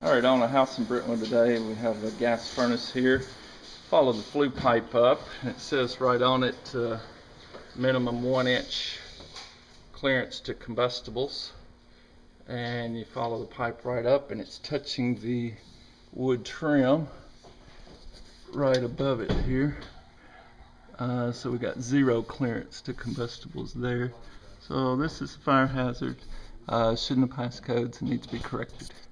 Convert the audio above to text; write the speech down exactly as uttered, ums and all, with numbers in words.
Alright, on a house in Brentwood today, we have a gas furnace here. Follow the flue pipe up, and it says right on it, uh, minimum one inch clearance to combustibles. And you follow the pipe right up, and it's touching the wood trim right above it here. Uh, so we got zero clearance to combustibles there. So this is a fire hazard. Uh, shouldn't have passed codes and needs to be corrected.